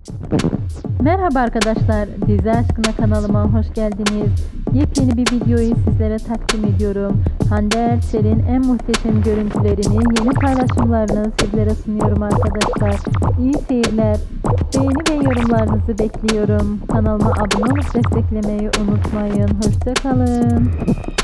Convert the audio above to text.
Merhaba arkadaşlar, Dizi Aşkına kanalıma hoş geldiniz. Yepyeni bir videoyu sizlere takdim ediyorum. Hande Erçel'in en muhteşem görüntülerini, yeni paylaşımlarını sizlere sunuyorum arkadaşlar. İyi seyirler. Beğeni ve yorumlarınızı bekliyorum. Kanalıma abone olup desteklemeyi unutmayın. Hoşça kalın.